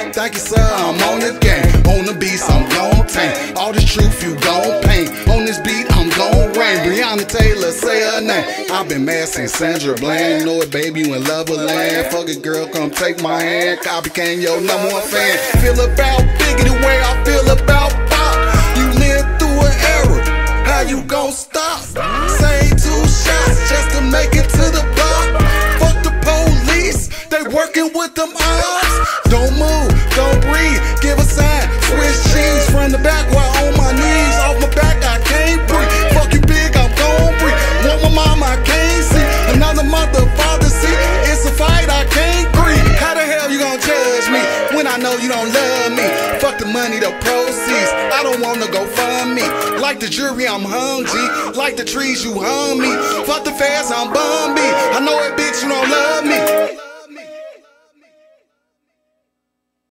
Thank you, sir, I'm on the game. On the beats, I'm gon' tank. All this truth you gon' paint. On this beat, I'm gon' rain. Breonna Taylor, say her name. I've been mad since Sandra Bland. Know it, baby, you in love with land. Fuck it, girl, come take my hand. I became your #1 fan. Feel about Biggie the way I feel about Pop. You lived through an era. How you gon' stop? Say 2 shots just to make it to the block. Fuck the police, they working with them arms. Don't move, don't breathe, give a sign. Switch cheese from the back while on my knees. Off my back, I can't breathe. Fuck you big, I'm gon' breathe. Want my mama, I can't see. Another mother, father, see. It's a fight, I can't breathe. How the hell you gon' judge me when I know you don't love me? Fuck the money, the proceeds. I don't wanna go fund me. Like the jury, I'm hungry. Like the trees, you hung me. Fuck the fast, I'm Bumby. I know it, bitch, you don't love me.